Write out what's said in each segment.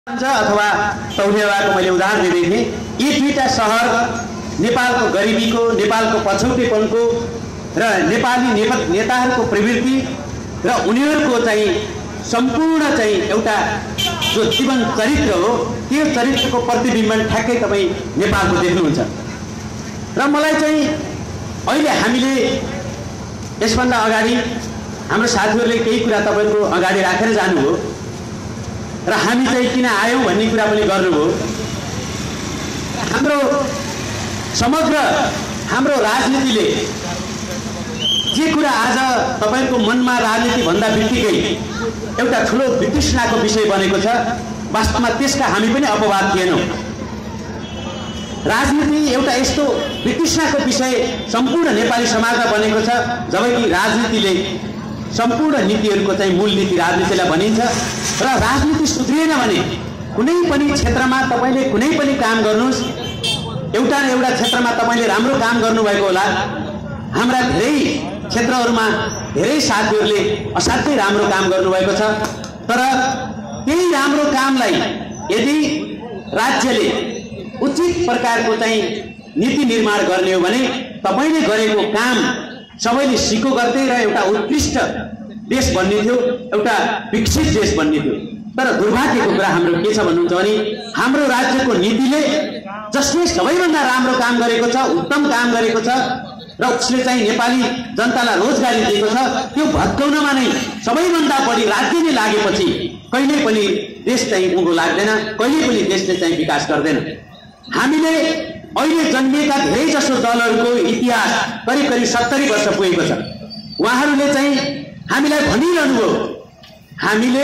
अथवा तौलियाको मैले उदाहरण दिँदै थिएँ। यी दुईटा सहर नेपालको गरिबीको, नेपालको पछौटेपनको र नेपाली नेताहरूको प्रवृत्ति र उनीहरूको चाहिँ सम्पूर्ण चाहिँ एउटा जो जीवन चरित्र हो, त्यो चरित्रको प्रतिबिम्बन ठ्याक्कै तपाईँ नेपालको देख्नुहुन्छ। र मलाई चाहिँ अहिले हामीले यसभन्दा अगाडि हाम्रो साथीहरूले केही कुरा तपाईँको अगाडि राखेर जानुभयो र हामी चाहिँ किन आयौँ भन्ने कुरा पनि गर्नुभयो। हाम्रो समग्र हाम्रो राजनीतिले जे कुरा आज तपाईको मनमा राजनीति भन्दा बित्तिकै एउटा ठुलो वितृष्णाको विषय बनेको छ, वास्तवमा त्यसका हामी पनि अपवाद थिएनौँ। राजनीति एउटा यस्तो वितृष्णाको विषय सम्पूर्ण नेपाली समाजमा बनेको छ, जबकि राजनीतिले सम्पूर्ण नीतिहरूको चाहिँ मूल नीति राजनीतिलाई भनिन्छ। र राजनीति सुध्रिएन भने कुनै पनि क्षेत्रमा तपाईले कुनै पनि काम गर्नुस्, एउटा न एउटा क्षेत्रमा तपाईले राम्रो काम गर्नुभएको होला। हाम्रा धेरै क्षेत्रहरूमा धेरै साथीहरूले असाध्यै राम्रो काम गर्नुभएको छ, तर त्यही राम्रो कामलाई यदि राज्यले उचित प्रकारको चाहिँ नीति निर्माण गर्ने हो भने तपाईले गरेको काम सबैले सिको गर्दै र एउटा उत्कृष्ट देश बन्ने थियो, एउटा विकसित देश बन्ने थियो। तर दुर्भाग्यको कुरा हाम्रो के छ भन्नुहुन्छ भने हाम्रो राज्यको नीतिले जसले सबैभन्दा राम्रो काम गरेको छ, उत्तम काम गरेको छ र उसले चाहिँ नेपाली जनतालाई रोजगारी दिएको छ, त्यो भत्काउनमा नै सबैभन्दा बढी राज्य नै लागेपछि कहिल्यै पनि देश चाहिँ उँभो लाग्दैन, कहिल्यै पनि देशले चाहिँ विकास गर्दैन। हामीले अहिले जन्मिएका धेरै जसो दलहरूको इतिहास करिब करिब 70 वर्ष पुगेको छ। उहाँहरूले चाहिँ हामीलाई भनिरहनु भयो, हामीले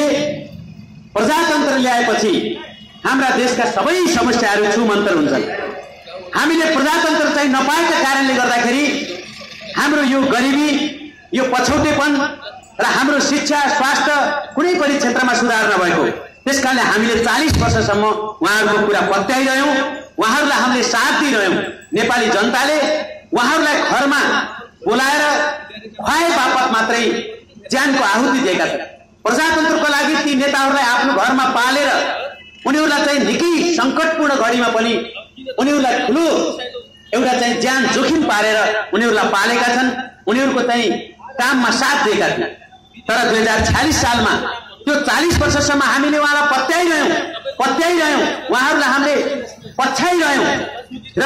प्रजातन्त्र ल्याएपछि हाम्रा देशका सबै समस्याहरू छुमन्तर हुन्छन्। हामीले प्रजातन्त्र चाहिँ नपाएका कारणले गर्दाखेरि हाम्रो यो गरिबी, यो पछौटेपन र हाम्रो शिक्षा, स्वास्थ्य कुनै पनि क्षेत्रमा सुधार नभएको, त्यसकारणले हामीले 40 वर्षसम्म उहाँहरूको कुरा पत्याइरह्यौँ, उहाँहरूलाई हामीले साथ दिइरह्यौँ। नेपाली जनताले उहाँहरूलाई घरमा बोलाएर खुवाए बापत मात्रै ज्यानको आहुति दिएका छन्। प्रजातन्त्रको लागि ती नेताहरूलाई आफ्नो घरमा पालेर उनीहरूलाई चाहिँ निकै सङ्कटपूर्ण घडीमा पनि उनीहरूलाई ठुलो एउटा चाहिँ ज्यान जोखिम पारेर उनीहरूलाई पालेका छन्, उनीहरूको चाहिँ काममा साथ दिएका छन्। तर 2046 सालमा त्यो 40 वर्षसम्म हामीले उहाँलाई पत्याइरह्यौँ, उहाँहरूलाई हामीले पछ्याइरह्यौँ र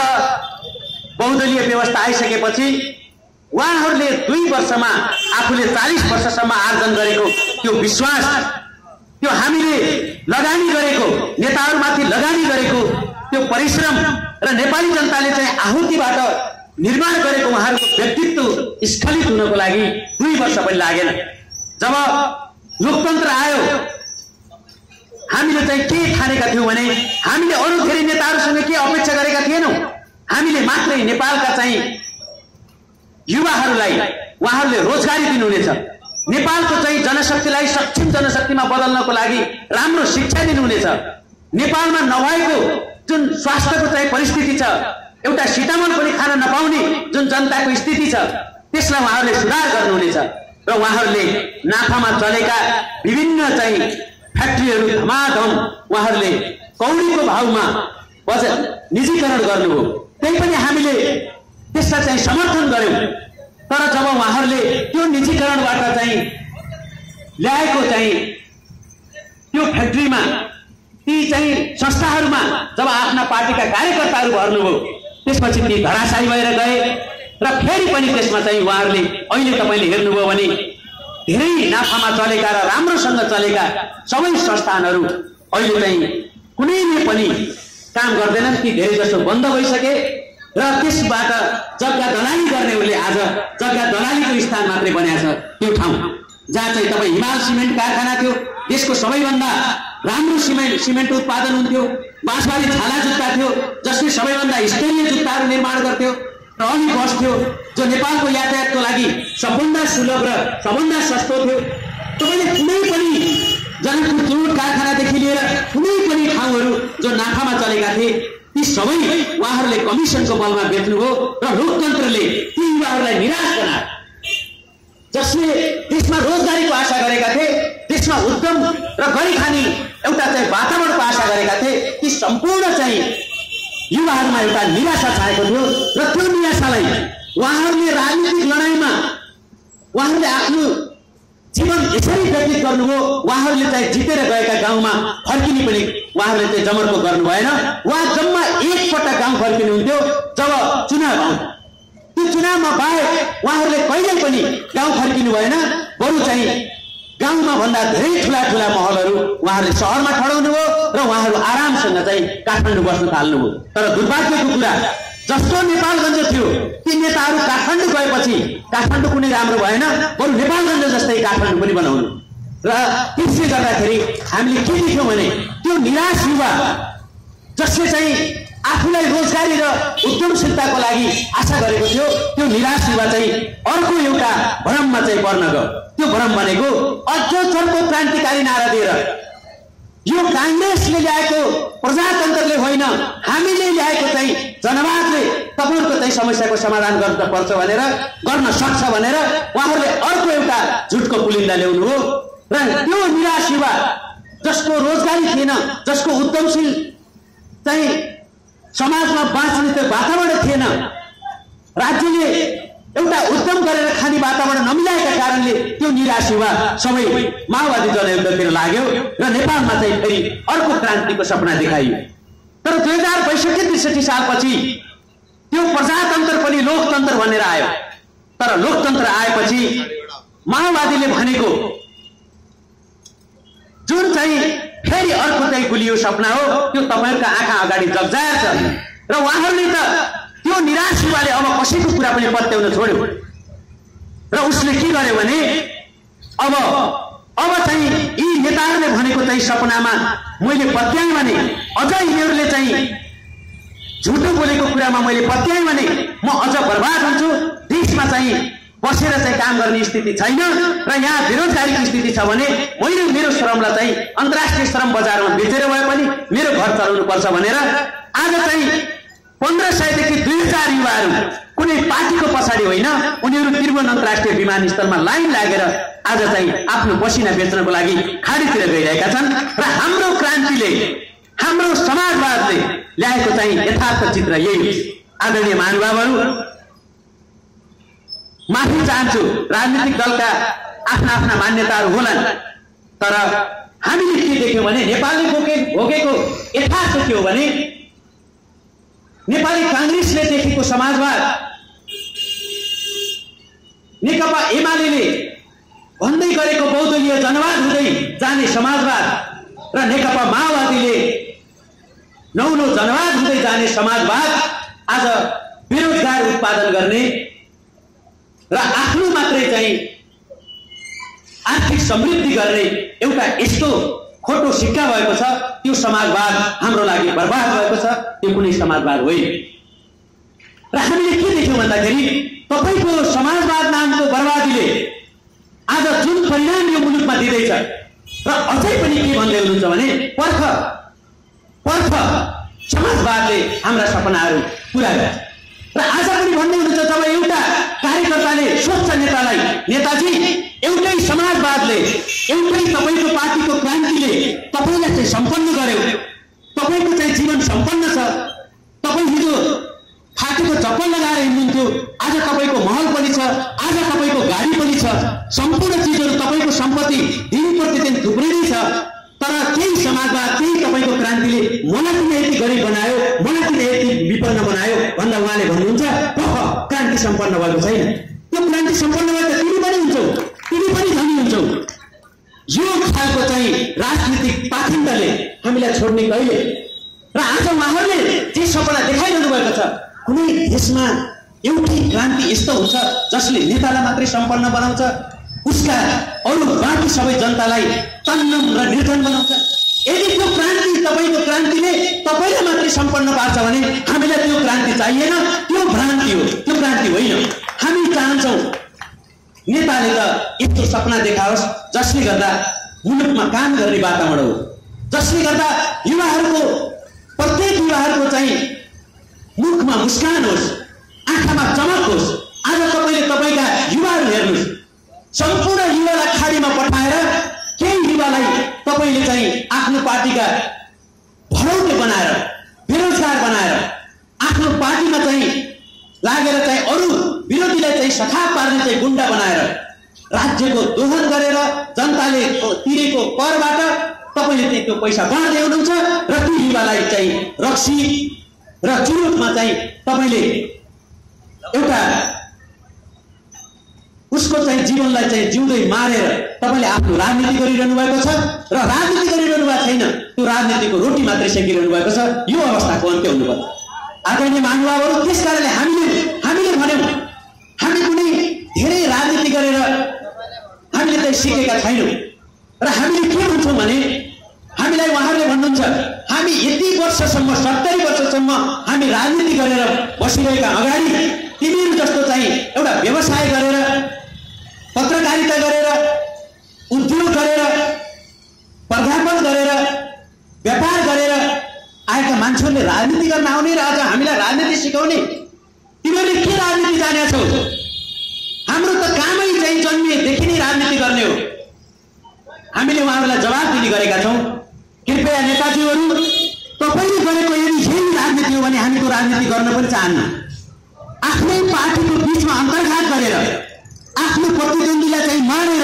बहुदलीय व्यवस्था आइसकेपछि उहाँहरूले 2 वर्षमा आफूले 40 वर्षसम्म आर्जन गरेको त्यो विश्वास, त्यो हामीले लगानी गरेको, नेताहरूमाथि लगानी गरेको त्यो परिश्रम र नेपाली जनताले चाहिँ आहुतिबाट निर्माण गरेको उहाँहरूको व्यक्तित्व स्खलित हुनको लागि 2 वर्ष पनि लागेन। जब लोकतन्त्र आयो हामीले चाहिँ के ठानेका थियौँ भने हामीले अरू धेरै नेताहरूसँग के अपेक्षा गरेका थिएनौँ। हामीले मात्रै नेपालका चाहिँ युवाहरूलाई उहाँहरूले रोजगारी दिनुहुनेछ, नेपालको चाहिँ जनशक्तिलाई सक्षम जनशक्तिमा बदल्नको लागि राम्रो शिक्षा दिनुहुनेछ, नेपालमा नभएको जुन स्वास्थ्यको चाहिँ परिस्थिति छ, एउटा सिटामल पनि खान नपाउने जुन जनताको स्थिति छ, त्यसलाई उहाँहरूले सुधार गर्नुहुनेछ। र उहाँहरूले नाफामा चलेका विभिन्न चाहिँ फ्याक्ट्रीहरू धमाधम उहाँहरूले कौडीको भावमा निजीकरण गर्नुभयो, त्यही पनि हामीले त्यसलाई चाहिँ समर्थन गर्यौँ। तर जब उहाँहरूले त्यो निजीकरणबाट चाहिँ ल्याएको चाहिँ त्यो फ्याक्ट्रीमा, ती चाहिँ संस्थाहरूमा जब आफ्ना पार्टीका कार्यकर्ताहरू भर्नुभयो, त्यसपछि ती धराशायी भएर गए र फेरि पनि त्यसमा चाहिँ उहाँहरूले अहिले तपाईँले हेर्नुभयो भने धेरै नाफामा चलेका र राम्रोसँग चलेका सबै संस्थानहरू अहिले चाहिँ कुनैले पनि काम गर्दैनन्, ती धेरै जसो बन्द भइसके र त्यसबाट जग्गा दलाली गर्नेहरूले आज जग्गा दलालीको स्थान मात्रै बनाएको छ। त्यो ठाउँ जहाँ चाहिँ तपाईँ हिमाल सिमेन्ट कारखाना थियो, देशको सबैभन्दा राम्रो सिमेन्ट उत्पादन हुन्थ्यो, बाँसबारी छाला जुत्ता थियो जसले सबैभन्दा स्तरीय जुत्ताहरू निर्माण गर्थ्यो, ट्रली बस थियो जो नेपालको यातायातको लागि सबभन्दा सुलभ र सबभन्दा सस्तो थियो। तपाईँले कुनै पनि जनकपुर चुरोट कारखानादेखि लिएर कुनै पनि ठाउँहरू जो नाफामा चलेका थिए ती सबै उहाँहरूले कमिसनको बलमा बेच्नुभयो र लोकतन्त्रले ती युवाहरूलाई निराश बनायो। जसले देशमा रोजगारीको आशा गरेका थिए, देशमा उद्यम र गरी खाने एउटा चाहिँ वातावरणको आशा गरेका थिए। ती सम्पूर्ण चाहिँ युवाहरूमा एउटा निराशा छाएको थियो र त्यो निराशालाई उहाँहरूले राजनीतिक लडाइँमा उहाँहरूले आफ्नो जीवन यसरी व्यतीत गर्नुभयो। उहाँहरूले चाहिँ जितेर गएका गाउँमा फर्किने पनि उहाँहरूले चाहिँ जमर्को गर्नु भएन। उहाँ जम्मा एकपटक गाउँ फर्किनुहुन्थ्यो जब चुनाव आउँथ्यो। त्यो चुनावमा बाहेक उहाँहरूले कहिल्यै पनि गाउँ फर्किनु भएन। बरु चाहिँ गाउँमा भन्दा धेरै ठुला ठुला महलहरू उहाँहरूले सहरमा ठडाउनु भयो र उहाँहरू आरामसँग चाहिँ काठमाडौँ बस्न थाल्नुभयो। तर दुर्भाग्यको कुरा, जस्तो नेपालगञ्ज थियो ती नेताहरू काठमाडौँ गएपछि काठमाडौँ कुनै राम्रो भएन, बरु नेपालगञ्ज जस्तै काठमाडौँ पनि बनाउनु। र त्यसले गर्दाखेरि हामीले के देख्यौँ भने त्यो निराश युवा जसले चाहिँ आफूलाई रोजगारी र उद्यमशीलताको लागि आशा गरेको थियो, त्यो निराश युवा चाहिँ अर्को एउटा भ्रममा चाहिँ पर्न गयो। त्यो भ्रम भनेको अझ चर्को क्रान्तिकारी नारा दिएर यो काङ्ग्रेसले ल्याएको प्रजातन्त्रले होइन, हामीले ल्याएको चाहिँ जनवादले तपाईँहरूको चाहिँ समस्याको समाधान गर्न पर्छ भनेर, गर्न सक्छ भनेर उहाँहरूले अर्को एउटा झुटको पुलिन्दा ल्याउनु हो। र त्यो निराश युवा जसको रोजगारी थिएन, जसको उद्यमशील चाहिँ समाजमा बाँच्ने त्यो वातावरण थिएन, राज्यले एउटा उद्यम गरेर खाने वातावरण नमिलाएका कारणले त्यो निराश युवा सबै माओवादी जनयुद्धतिर लाग्यो र नेपालमा चाहिँ फेरि अर्को क्रान्तिको सपना देखाइयो। तर 2062-63 सालपछि त्यो प्रजातन्त्र पनि लोकतन्त्र भनेर आयो। तर लोकतन्त्र आएपछि माओवादीले भनेको जुन चाहिँ फेरि अर्को चाहिँ गुलियो सपना हो, त्यो तपाईँहरूका आँखा अगाडि जगजाहेर छ। र उहाँहरूले त त्यो निराश युवाले अब कसैको कुरा पनि पत्याउन छोड्यो र उसले के गर्यो भने अब चाहिँ यी नेताहरूले भनेको चाहिँ सपनामा मैले पत्याएँ भने, अझ यिनीहरूले चाहिँ झुटो बोलेको कुरामा मैले पत्याएँ भने म अझ बर्बाद हुन्छु। देशमा चाहिँ बसेर चाहिँ काम गर्ने स्थिति छैन र यहाँ बेरोजगारीको स्थिति छ भने मैले मेरो श्रमलाई चाहिँ अन्तर्राष्ट्रिय श्रम बजारमा बेचेर भए पनि मेरो घर चलाउनु पर्छ भनेर आज चाहिँ 1500 देखि 2000 युवाहरू कुनै पार्टीको पछाडि होइन, उनीहरू त्रिभुवन अन्तर्राष्ट्रिय विमानस्थलमा लाइन लागेर आज चाहिँ आफ्नो पसिना बेच्नको लागि खाडीतिर गइरहेका छन्। र हाम्रो क्रान्तिले, हाम्रो समाजवादले ल्याएको चाहिँ यथार्थ चित्र यही हो। आदरणीय महानुभावहरू, माफी चाहन्छु, राजनीतिक दलका आफ्ना आफ्ना मान्यताहरू होलान्, तर हामीले के देख्यौँ भने नेपालले भोगेको यथार्थ के हो भने नेपाली काङ्ग्रेसले देखेको समाजवाद, नेकपा एमाले भन्दै गरेको बहुदलीय जनवाद हुँदै जाने समाजवाद र नेकपा माओवादीले नौलो जनवाद हुँदै जाने समाजवाद आज बेरोजगार उत्पादन गर्ने र आफ्नो मात्रै चाहिँ आर्थिक समृद्धि गर्ने एउटा यस्तो खोटो सिक्का भएको छ। त्यो समाजवाद हाम्रो लागि बर्बाद भएको छ, त्यो कुनै समाजवाद होइन। र हामीले के देख्यौँ भन्दाखेरि तपाईँको समाजवाद नामको बर्बादीले आज जुन परिणाम यो मुलुकमा दिँदैछ र अझै पनि के भन्दै हुनुहुन्छ भने पर्ख समाजवादले हाम्रा सपनाहरू पुरा गर्छ। र आज पनि भन्दै हुनुहुन्छ, जब एउटा कार्यकर्ताले सोध्छ नेतालाई, नेताजी एउटै समाजवादले, एउटै तपाईँको पार्टीको क्रान्तिले तपाईँलाई चाहिँ सम्पन्न गर्यो, तपाईँको चाहिँ जीवन सम्पन्न छ, तपाईँ हिजो फाटेको चप्पल लगाएर हिँड्नुहुन्थ्यो, आज तपाईँको महल पनि छ, आज तपाईँको गाडी पनि छ, सम्पूर्ण चिजहरू तपाईँको सम्पत्ति दिन प्रतिदिन थुप्रिँदै छ, तर केही समाजवाद, केही तपाईँको क्रान्तिले मलाई किन यति गरिब बनायो, मलाई किन यति विपन्न बनायो भन्दा उहाँले भन्नुहुन्छ क्रान्ति सम्पन्न भएको छैन। त्यो क्रान्ति सम्पन्न भए त तिमी पनि हुन्छौ, तिमी पनि धनी हुन्छौ। यो खालको चाहिँ राजनीतिक पाखण्डले हामीलाई छोड्ने कहिले। र आज उहाँहरूले जे सपना देखाइरहनु भएको छ, कुनै देशमा एउटै क्रान्ति यस्तो हुन्छ जसले नेतालाई मात्रै सम्पन्न बनाउँछ, उसका अरू बाँकी सबै जनतालाई तन्नम र निर्धन बनाउँछ। यदि त्यो क्रान्ति, तपाईँको क्रान्तिले तपाईँलाई मात्रै सम्पन्न पार्छ भने हामीलाई त्यो क्रान्ति चाहिएन, त्यो भ्रान्ति हो, त्यो क्रान्ति होइन। हामी चाहन्छौँ नेताले त यस्तो सपना देखाओस् जसले गर्दा मुलुकमा काम गर्ने वातावरण हो, जसले गर्दा युवाहरूको, प्रत्येक युवाहरूको चाहिँ मुखमा मुस्कान होस्, आँखामा चमक होस्। आज तपाईँले तपाईँका युवाहरू हेर्नुहोस्, सम्पूर्ण युवालाई खाडीमा पठाएर केही युवालाई तपाईले चाहिँ आफ्नो पार्टीका भरौटे बनाएर बेरोजगार बनाएर आफ्नो पार्टीमा चाहिँ लागेर चाहिँ अरू विरोधीलाई चाहिँ सखाप पार्ने चाहिँ गुण्डा बनाएर राज्यको दोहन गरेर जनताले तिरेको करबाट तपाईले चाहिँ त्यो पैसा बाँड्दै हुनुहुन्छ र ती युवालाई चाहिँ रक्सी र चुरोटमा चाहिँ तपाईले एउटा उसको चाहिँ जीवनलाई चाहिँ जिउँदै मारेर तपाईले आफ्नो राजनीति गरिरहनु भएको छ र राजनीति गरिरहनु भएको छैन, त्यो राजनीतिको रोटी मात्रै सेकिरहनु भएको छ। यो अवस्थाको अन्त्य हुनुपर्छ। आदरणीय महानुभावहरू, त्यसकारणले हामीले भन्यौं हामी कुनै धेरै राजनीति गरेर हामीले चाहिँ सिकेका छैनौं र हामीले के भन्छौं भने हामीलाई उहाँहरूले भन्नुहुन्छ हामी यति वर्षसम्म 70 वर्षसम्म हामी राजनीति गरेर बसिरहेका अगाडि तिमीहरू जस्तो चाहिँ एउटा व्यवसाय गरेर पत्रकारिता गरेर उद्योग गरेर प्राध्यापन गरेर व्यापार गरेर आएका मान्छेहरूले राजनीति गर्न आउने र आज हामीलाई राजनीति सिकाउने तिमीहरूले के राजनीति जानेछौ? हाम्रो त कामै चाहिँ जन्मिएदेखि नै राजनीति गर्ने हो। हामीले उहाँहरूलाई जवाफ दिने गरेका छौं। कृपया नेताजीहरू, तपाईले गरेको यदि यही राजनीति हो भने हामी त्यो राजनीति गर्न पनि चाहन्न। आफ्नै पार्टीको बीचमा अन्तर्घात गरेर आफ्नो प्रतिद्वन्दीलाई चाहिँ मारेर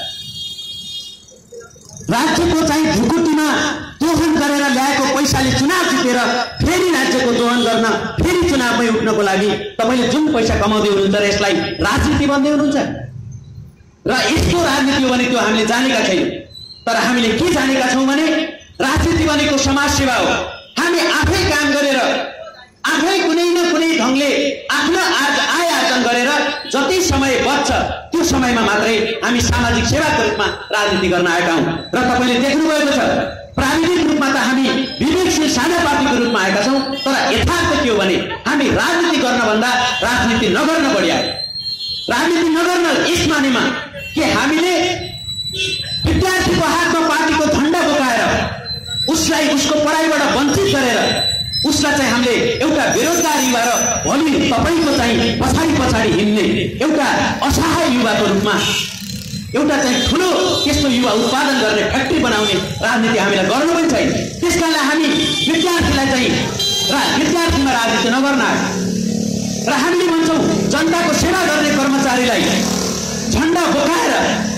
राज्यको चाहिँ ढुकुटीमा दोहन गरेर ल्याएको पैसाले चुनाव जितेर फेरि राज्यको दोहन गर्न फेरि चुनावमै उठ्नको लागि तपाईले जुन पैसा कमाउँदै हुनुहुन्छ र यसलाई राजनीति भन्दै हुनुहुन्छ र यस्तो राजनीति हो भने त्यो हामीले जानेका छैनौं। तर हामीले के जानेका छौं भने राजनीति भनेको समाज सेवा हो। हामी आफै काम गरेर आफै कुनै न कुनै ढंगले आफ्नो आय आर्जन गरेर जति समय बच्छ त्यो समयमा मात्रै हामी सामाजिक सेवाको रूपमा राजनीति गर्न आएका हौं। र तपाईले देख्नु भएको छ प्राविधिक रूपमा त हामी विवेकशील साझा पार्टीको रूपमा आएका छौं, तर यथार्थ के हो भने हामी राजनीति गर्न भन्दा राजनीति नगर्न बढी आयो। राजनीति नगर्न यस मानेमा कि हामीले विद्यार्थीको हातमा पार्टीको झण्डा बोकाएर उसलाई उसको पढाइबाट वञ्चित गरेर उसलाई चाहिँ हामीले एउटा बेरोजगार युवा र भोलि तपाईको चाहिँ पछाडि हिँड्ने एउटा असहाय युवाको रूपमा एउटा चाहिँ ठूलो त्यस्तो युवा उत्पादन गर्ने फ्याक्ट्री बनाउने राजनीति हामीलाई गर्नु पनि छैन। त्यसकारणले हामी विद्यार्थीलाई चाहिँ विद्यार्थीमा राजनीति नगर्न आयो र हामीले भन्छौं जनताको सेवा गर्ने कर्मचारीलाई झण्डा बोकाएर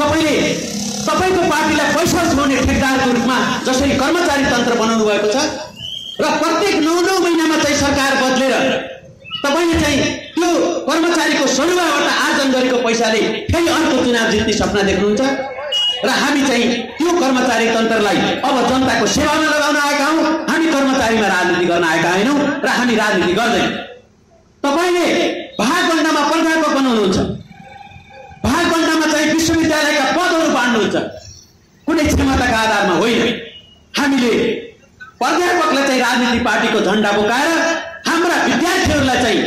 तपाईको पार्टीलाई पैसा उठाउने ठेकदारको रूपमा जसरी कर्मचारी तन्त्र बनाउनु भएको छ र प्रत्येक 9 महिनामा चाहिँ सरकार बदलेर तपाईले चाहिँ त्यो कर्मचारीको सरुवाबाट आर्जन गरेको पैसाले फेरि अर्को चुनाव जित्ने सपना देख्नुहुन्छ र हामी चाहिँ त्यो कर्मचारी तन्त्रलाई अब जनताको सेवामा लगाउन आएका हौं। हामी कर्मचारीमा राजनीति गर्न आएका हैनौं र हामी राजनीति गर्दैनौं। तपाईले भागवण्डामा प्राध्यापक बनाउनुहुन्छ, भागवण्डामा चाहिँ विश्वविद्यालयका पदहरू बाँड्नुहुन्छ, कुनै क्षमताका आधारमा होइन। हामीले प्राध्यापकलाई चाहिँ राजनीति पार्टीको झण्डा बोकाएर हाम्रा विद्यार्थीहरूलाई चाहिँ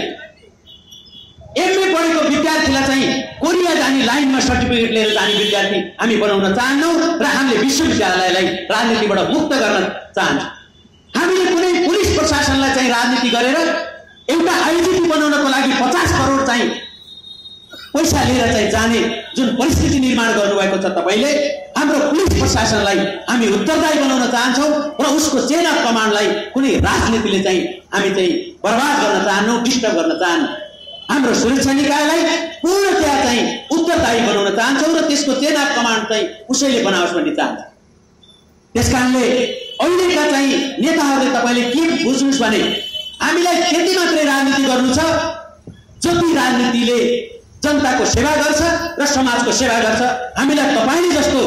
एमए पढेको विद्यार्थीलाई चाहिँ कोरिया जाने लाइनमा सर्टिफिकेट लिएर जाने विद्यार्थी हामी बनाउन चाहन्नौं र हामीले विश्वविद्यालयलाई राजनीतिबाट मुक्त गर्न चाहन्छौं। हामीले कुनै पुलिस प्रशासनलाई चाहिँ राजनीति गरेर एउटा आइजिपी बनाउनको लागि 50 करोड चाहिँ पैसा लिएर चाहिँ जाने जुन परिस्थिति निर्माण गर्नुभएको छ तपाईले, हाम्रो पुलिस प्रशासनलाई हामी उत्तरदायी बनाउन चाहन्छौं र उसको चेन अफ कमान्डलाई कुनै राजनीतिले चाहिँ हामी चाहिँ बर्बाद गर्न चाहन्नौं, डिस्टर्ब गर्न चाहन्नौं। हाम्रो सुरक्षा निकायलाई पूर्णतया चाहिँ उत्तरदायी बनाउन चाहन्छौं र त्यसको चेन अफ कमान्ड चाहिँ उसैले बनाओस् भन्ने चाहन्छौं। त्यसकारणले अहिलेका चाहिँ नेताहरूले तपाईले के बुझ्नुस् भने हामीलाई त्यति मात्रै राजनीति गर्नु छ जति राजनीतिले जनताको सेवा गर्छ र समाजको सेवा गर्छ। हामीलाई तपाईले जस्तो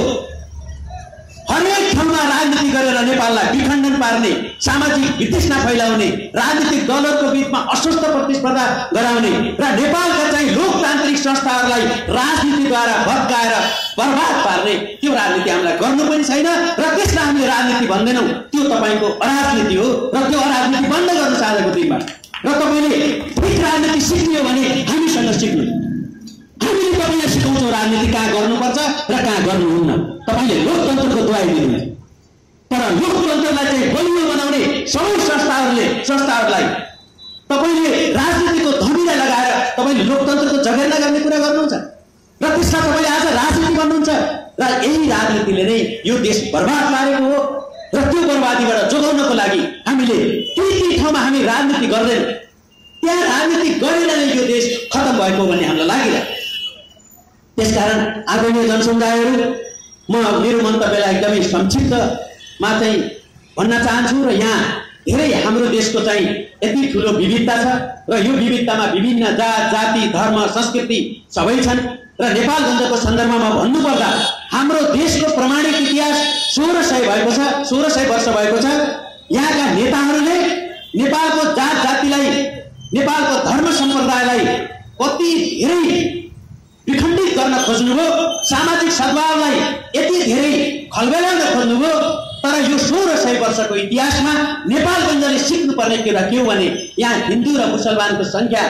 हरेक ठाउँमा राजनीति गरेर नेपाललाई विखण्डन पार्ने, सामाजिक वितृष्णा फैलाउने, राजनीतिक दलहरूको बीचमा अस्वस्थ प्रतिस्पर्धा गराउने र नेपालका चाहिँ लोकतान्त्रिक संस्थाहरूलाई राजनीतिद्वारा भत्काएर बर्बाद पार्ने त्यो राजनीति हामीलाई गर्नु पनि छैन र त्यसलाई हामीले राजनीति भन्दैनौं। त्यो तपाईको अराजनीति हो र त्यो अराजनीति बन्द गर्न चाहेको दिनमा र तपाईले ठिक राजनीति सिक्ने हो भने हामीसँग सिक्नु। हामीले तपाईलाई सिकाउँछौं राजनीति कहाँ गर्नुपर्छ र कहाँ गर्नुहुन्न। तपाईले लोकतन्त्रको दुहाई दिनुहुन्छ, तर लोकतन्त्रलाई चाहिँ बलियो बनाउने सबै संस्थाहरूलाई तपाईले राजनीतिको धमिरा लगाएर तपाईले लोकतन्त्रको जगेर्ना गर्ने कुरा गर्नुहुन्छ र त्यसमा तपाईले आज राजनीति भन्नुहुन्छ। र यही राजनीतिले नै यो देश बर्बाद पारेको हो र त्यो बर्बादीबाट जोगाउनको लागि हामीले ती ठाउँमा हामी राजनीति गर्दैन, त्यहाँ राजनीति गरेर नै यो देश खतम भएको भन्ने हामीलाई लागिरहेको। त्यसकारण आदरणीय जनसमुदायहरू, म मेरो मन्तव्यलाई एकदमै संक्षिप्तमा चाहिँ भन्न चाहन्छु र यहाँ धेरै हाम्रो देशको चाहिँ यति ठुलो विविधता छ र यो विविधतामा विभिन्न जात जाति धर्म संस्कृति सबै छन् र नेपालगञ्जको सन्दर्भमा भन्नुपर्दा हाम्रो देशको प्रमाणिक इतिहास 1600 भएको छ, 1600 वर्ष भएको छ। यहाँका नेताहरूले नेपालको जात जातिलाई, नेपालको धर्म सम्प्रदायलाई कति धेरै विखण्डित गर्न खोज्नुभयो, सामाजिक सद्भावलाई यति धेरै खलबलाउन खोज्नुभयो। तर यो 1600 वर्षको इतिहासमा नेपालगञ्जले सिक्नुपर्ने कुरा के हो भने यहाँ हिन्दू र मुसलमानको संख्या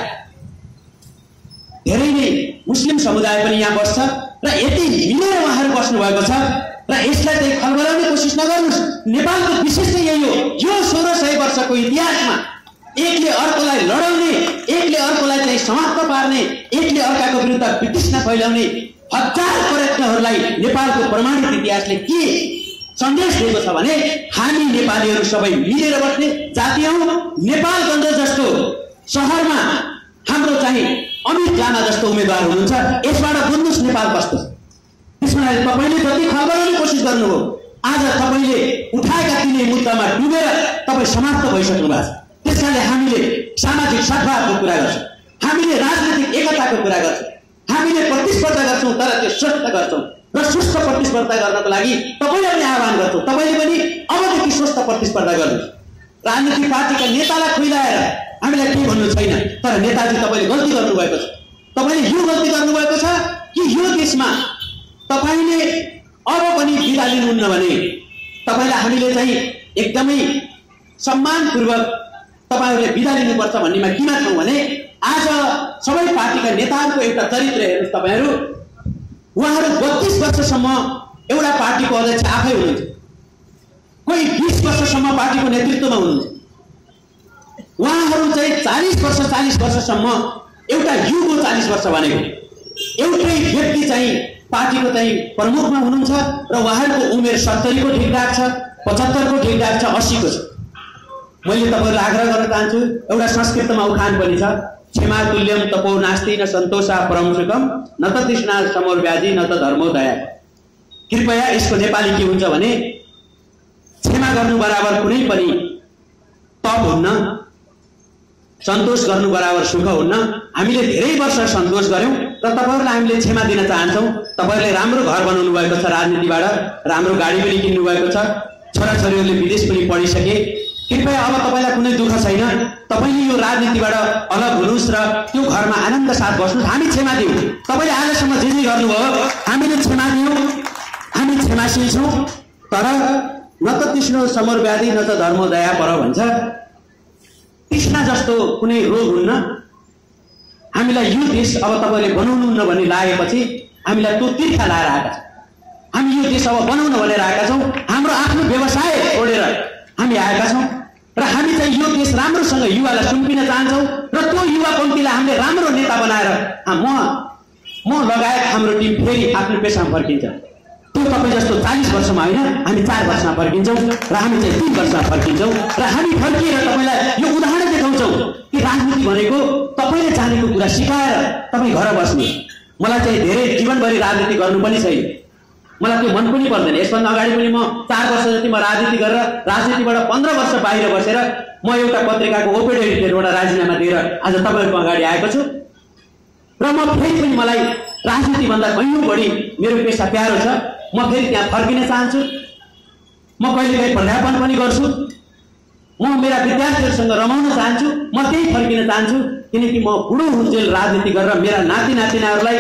धेरै नै, मुस्लिम समुदाय पनि यहाँ बस्छ र यति मिलेर उहाँहरू बस्नु भएको छ र यसलाई चाहिँ खलबलाउने कोसिस नगर्नुहोस्। नेपालको विशेषता यही हो, यो 1600 वर्षको इतिहासमा एकले अर्कोलाई लडाउने, एकले अर्कोलाई चाहिँ समाप्त पार्ने, एकले अर्काको विरुद्ध वितृष्णा फैलाउने हजार प्रयत्नहरूलाई नेपालको प्रमाणित इतिहासले के सन्देश दिएको छ भने हामी नेपालीहरू सबै मिलेर बस्ने जाति हौँ। नेपालगञ्ज जस्तो सहरमा हाम्रो चाहिँ अमित लामा जस्तो उम्मेदवार हुनुहुन्छ, यसबाट बुझ्नुहोस् नेपाल कस्तो छ। त्यसमा तपाईँले जति खलबलाउने कोसिस गर्नुभयो, आज तपाईँले उठाएका तिनै मुद्दामा डुबेर तपाईँ समाप्त भइसक्नु भएको छ। त्यसकारणले हामीले सामाजिक सद्भावको कुरा गर्छौँ, हामीले राजनीतिक एकताको कुरा गर्छौँ, हामीले प्रतिस्पर्धा गर्छौँ तर त्यो स्वस्थ गर्छौँ र स्वस्थ प्रतिस्पर्धा गर्नको लागि तपाईँले पनि आह्वान गर्छौँ, तपाईँले पनि अबदेखि स्वस्थ प्रतिस्पर्धा गर्नुहोस्। राजनीतिक पार्टीका नेतालाई खुइलाएर हामीलाई केही भन्नु छैन, तर नेताजी तपाईँले गल्ती गर्नुभएको छ। तपाईँले यो गल्ती गर्नुभएको छ कि यो देशमा तपाईँले अब पनि बिदा लिनुहुन्न भने तपाईँलाई हामीले चाहिँ एकदमै सम्मानपूर्वक तपाईँहरूले बिदा लिनुपर्छ भन्नेमा किन छौँ भने आज सबै पार्टीका नेताहरूको एउटा चरित्र हेर्नुहोस् तपाईँहरू, उहाँहरू 32 वर्षसम्म एउटा पार्टीको अध्यक्ष आफै हुनुहुन्छ, कोही 20 वर्षसम्म पार्टीको नेतृत्वमा हुनुहुन्छ, उहाँहरू चाहिँ 40 वर्षसम्म एउटा युगको 40 वर्ष भनेको एउटै व्यक्ति चाहिँ पार्टीको चाहिँ प्रमुखमा हुनुहुन्छ र उहाँहरूको उमेर 70 को ठिकठाक छ, 75 को ठिकठाक छ, 80 को छ। मैले तपाईँहरूलाई आग्रह गर्न चाहन्छु, एउटा संस्कृतमा उखान पनि छ, क्षमा तुल्यम तपो नास्ति न सन्तोषा परम सुखम न त तृष्णा समोर्व्याधि न त धर्मो दया। कृपया यसको नेपाली के हुन्छ भने क्षमा गर्नु बराबर कुनै पनि तप हुन्न, सन्तोष गर्नु बराबर सुख हुन्न। हामीले धेरै वर्ष सन्तोष गर्यौं र तपाईहरुलाई हामीले क्षमा दिन चाहन्छौं। तपाईहरुले राम्रो घर बनाउनु भएको छ, राजनीतिबाट राम्रो गाडी पनि किन्नु भएको छ, छोराछोरीहरूले विदेश पनि पढिसके। कृपया अब तपाईलाई कुनै दुःख छैन, तपाईले यो राजनीतिबाट अलग हुनुस् र त्यो घरमा आनन्द साथ बस्नुस्। हामी क्षमा दियौं, तपाईले आजसम्म जे जे गर्नुभयो हामीले क्षमा दियौं, हामी क्षमाशील छौं। तर न त तृष्णा समोर्व्याधि न त धर्मो दया पर भन्छ। तृष्णा जस्तो कुनै रोग हुन्न। हामीलाई यो देश अब तपाईले बनाउनुहुन्न भन्ने लागेपछि हामीलाई त्यो तिर्खा लाएर आएका छौं। हामी यो देश अब बनाउन भनेर आएका छौं। हाम्रो आफ्नो व्यवसाय छोडेर हामी आएका छौं र हामी चाहिँ यो देश राम्रोसँग युवालाई सुम्पिन चाहन्छौं र त्यो युवा पङ्क्तिलाई हामीले राम्रो नेता बनाएर म लगायत हाम्रो टिम फेरि आफ्नो पेसामा फर्किन्छ। त्यो तपाईँ जस्तो 40 वर्षमा होइन, हामी 4 वर्षमा फर्किन्छौँ र हामी चाहिँ 3 वर्षमा फर्किन्छौँ र हामी फर्किएर तपाईँलाई यो उदाहरण देखाउँछौँ कि राजनीति भनेको तपाईँले जानेको कुरा सिकाएर तपाईँ घर बस्ने। मलाई चाहिँ धेरै जीवनभरि राजनीति गर्नु पनि छैन, मलाई त्यो मन पनि पर्दैन। यसभन्दा अगाडि पनि म 4 वर्ष जति म राजनीति गरेर राजनीतिबाट 15 वर्ष बाहिर बसेर म एउटा पत्रिकाको ओपेड एडिटरबाट राजीनामा दिएर आज तपाईँहरूको अगाडि आएको छु र म फेरि पनि मलाई राजनीतिभन्दा कयौं बढी मेरो पेसा प्यारो छ। म फेरि त्यहाँ फर्किन चाहन्छु। म कहिलेकाहीँ प्राध्यापन पनि गर्छु। म मेरा विद्यार्थीहरूसँग रमाउन चाहन्छु। म त्यही फर्किन चाहन्छु किनकि म बुढो हुन्जेल राजनीति गरेर मेरा नाति नातिनाहरूलाई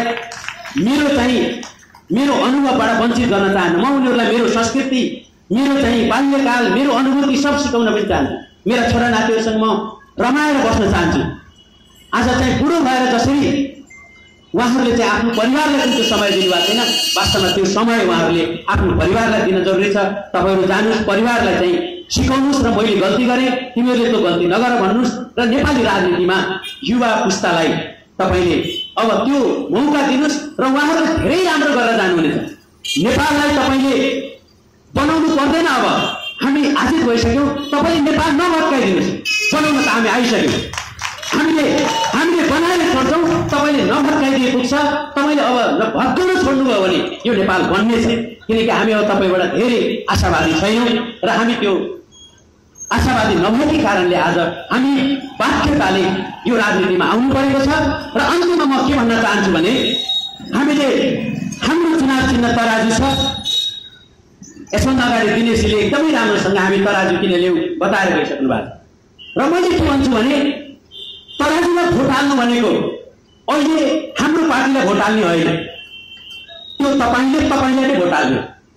मेरो अनुभवबाट वञ्चित गर्न चाहन्न। म उनीहरूलाई मेरो संस्कृति, मेरो चाहिँ बाल्यकाल, मेरो अनुभूति सब सिकाउन पनि चाहन्छु। मेरा छोरा नातिहरूसँग म रमाएर बस्न चाहन्छु। आज चाहिँ बुढो भएर जसरी उहाँहरूले चाहिँ आफ्नो परिवारलाई जुन त्यो समय दिनुभएको छैन, वास्तवमा त्यो समय उहाँहरूले आफ्नो परिवारलाई दिन जरुरी छ। तपाईहरु जानुस्, परिवारलाई चाहिँ सिकाउनुस् र मैले गल्ती गरेँ तिमीहरूले त्यो गल्ती नगर भन्नुस् र नेपाली राजनीतिमा युवा पुस्तालाई तपाईले अब त्यो मौका दिनुस् र उहाँहरूले धेरै राम्रो गरेर जानुहुनेछ। नेपाललाई तपाईले बनाउनु पर्दैन। अब हामी आजित भइसक्यौँ। तपाईले नेपाल नभत्काइदिनुहोस्, बनाउन त हामी आइसक्यौँ। हामीले बनाएर छोड्छौँ, तपाईँले नभत्काइदिए पुग्छ। तपाईँले अब भत्काउन छोड्नुभयो भने यो नेपाल बन्नेछ, किनकि हामी अब तपाईँबाट धेरै आशावादी छैनौँ र हामी त्यो आशावादी नभएकै कारणले आज हामी बाध्यताले यो राजनीतिमा आउनु परेको छ। र अन्तिममा म के भन्न चाहन्छु भने हामीले हाम्रो चुनाव चिन्ह तराजु छ। यसभन्दा अगाडि दिनेशजीले एकदमै राम्रोसँग हामी तराजु किन ल्याउँ बताएर गइसक्नु भएको छ। र मैले के भन्छु भने तराजुमा भोट हाल्नु भनेको अहिले हाम्रो पार्टीलाई भोट हाल्ने होइन, त्यो तपाईँलाई नै भोट हाल्नु।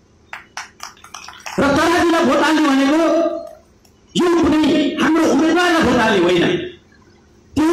र तराजुलाई भोट हाल्नु भनेको यो कुनै हाम्रो उम्मेदवारलाई भोट हाल्ने होइन, त्यो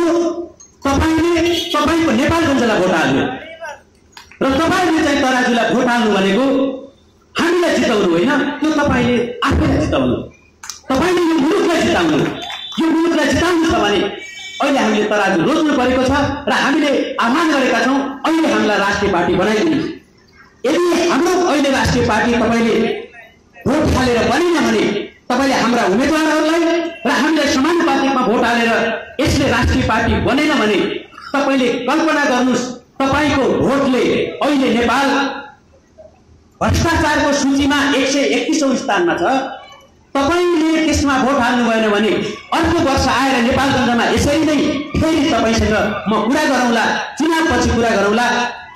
तपाईँको नेपालगञ्जलाई भोट हाल्नु। र तपाईँले चाहिँ तराजुलाई भोट हाल्नु भनेको हामीलाई जिताउनु होइन, त्यो तपाईँले आफैलाई जिताउनु। तपाईँले यो मुलुकलाई जिताउनु। यो मुलुकलाई जिताउनु छ भने अहिले हामीले तराजु रोज्नु परेको छ र हामीले आह्वान गरेका छौँ अहिले हामीलाई राष्ट्रिय पार्टी बनाइदिनुहोस्। यदि हाम्रो अहिले राष्ट्रिय पार्टी तपाईँले भोट हालेर बनेन भने तपाईँले हाम्रा उम्मेदवारहरूलाई र हामीलाई समानुपातिकमा भोट हालेर यसले राष्ट्रिय पार्टी बनेन भने तपाईँले कल्पना गर्नुहोस्, तपाईँको भोटले अहिले नेपाल भ्रष्टाचारको सूचीमा 131औं स्थानमा छ। तपाईँले त्यसमा भोट हाल्नु भएन भने अर्को वर्ष आएर नेपालगञ्जमा यसरी नै फेरि तपाईँसँग म कुरा गरौँला, चुनावपछि कुरा गरौँला।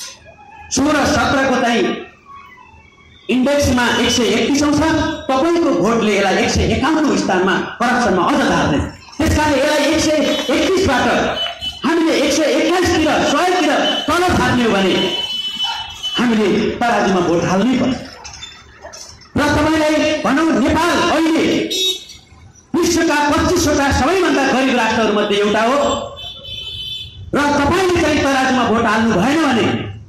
16-17 को चाहिँ इन्डेक्समा 131औं छ, तपाईँको भोटले यसलाई 151औं स्थानमा करप्सनमा अझ झार्दैन। त्यसकारण यसलाई 131बाट हामीले 121 तिर 100 तिर तल झार्ने हो भने हामीले तराजुमा भोट हाल्नै पर्छ। र तपाईँलाई भनौँ नेपाल अहिले विश्वका 25वटा सबैभन्दा गरिब राष्ट्रहरूमध्ये एउटा हो र तपाईँले चाहिँ तराजुमा भोट हाल्नु भएन भने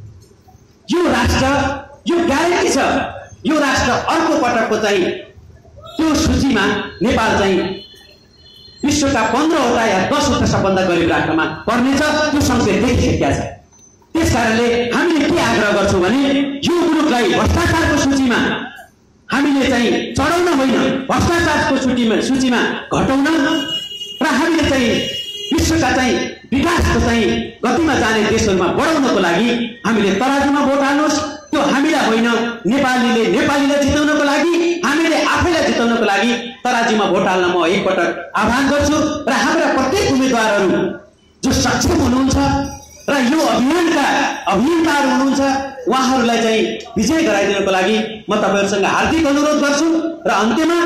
यो राष्ट्र, यो ग्यारेन्टी छ, यो राष्ट्र अर्को पटकको चाहिँ त्यो सूचीमा नेपाल चाहिँ विश्वका 15वटा या 10वटा सबभन्दा गरिब राष्ट्रमा पर्नेछ। त्यो सङ्केत देखिसकेका छ। त्यसकारणले हामीले के आग्रह गर्छौँ भने यो मुलुकलाई भ्रष्टाचारको सूचीमा हामीले चाहिँ चढाउन होइन, भ्रष्टाचारको सूचीमा घटाउन र हामीले चाहिँ विश्वका चाहिँ विकासको चाहिँ गतिमा जाने देशहरूमा बढाउनको लागि हामीले तराजुमा भोट हाल्नुहोस्। त्यो हामीलाई होइन, नेपालीलाई जिताउनको लागि, हामीले आफैलाई जिताउनको लागि तराजुमा भोट हाल्न म एकपटक आह्वान गर्छु। र हाम्रा प्रत्येक उम्मेदवारहरू जो सक्षम हुनुहुन्छ र यो अभियानका अभियन्ताहरू हुनुहुन्छ उहाँहरूलाई चाहिँ विजय गराइदिनको लागि म तपाईँहरूसँग हार्दिक अनुरोध गर्छु। र अन्त्यमा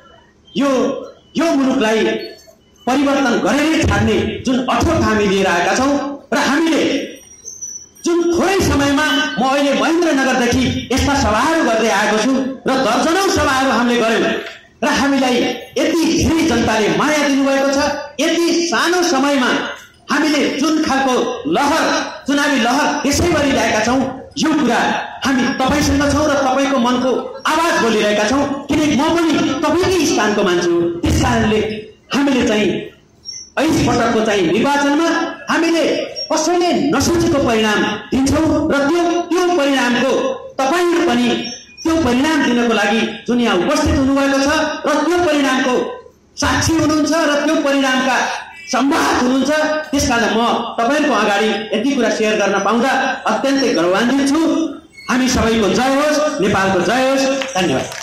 यो मुलुकलाई परिवर्तन गरेरै छाड्ने जुन अठोट हामी लिएर आएका छौँ र हामीले जुन थोरै समयमा म अहिले महेन्द्रनगरदेखि यस्ता सभाहरू गर्दै आएको छु र दर्जनौं सभाहरू हामीले गऱ्यौँ र हामीलाई यति धेरै जनताले माया दिनुभएको छ। यति सानो समयमा हामीले जुन खालको चुनावी लहर त्यसैभरि ल्याएका छौँ, यो कुरा हामी तपाईँसँग छौँ र तपाईँको मनको आवाज बोलिरहेका छौँ। किनकि म पनि तपाईँकै स्थानको मान्छे हो। त्यस कारणले हामीले चाहिँ यस पटकको चाहिँ निर्वाचनमा हामीले कसैले नसोचेको परिणाम दिन्छौँ र त्यो परिणामको तपाईँहरू पनि त्यो परिणाम दिनको लागि जुन यहाँ उपस्थित हुनुभएको छ र त्यो परिणामको साक्षी हुनुहुन्छ र त्यो परिणामका संवाहक हुनुहुन्छ। त्यसकारण म तपाईँहरूको अगाडि यति कुरा सेयर गर्न पाउँदा अत्यन्तै गौरवान्वित छु। हामी सबैको जय होस्, नेपालको जय होस्। धन्यवाद।